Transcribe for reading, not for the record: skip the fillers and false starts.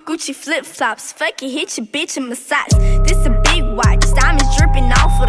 Gucci flip-flops, fuck it, hit your bitch and massage. This a big watch, diamonds dripping off